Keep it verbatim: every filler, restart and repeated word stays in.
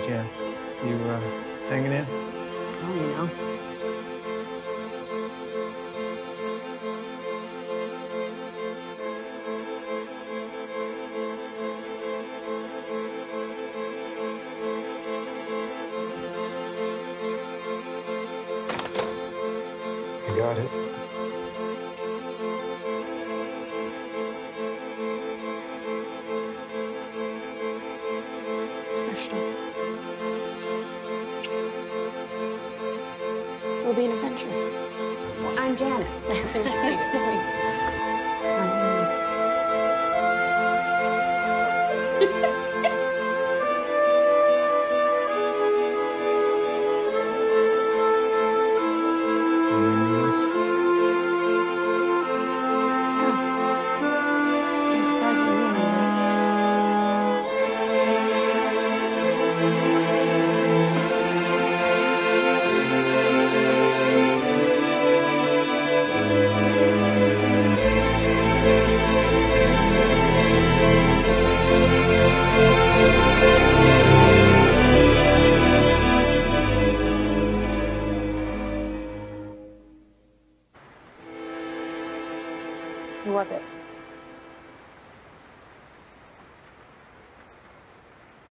you you uh, hanging in? Oh, you know. You got it. It's fresh stuff. It'll be an adventure. Well, I'm Janet. Nice to meet you. Nice to meet you. Who was it?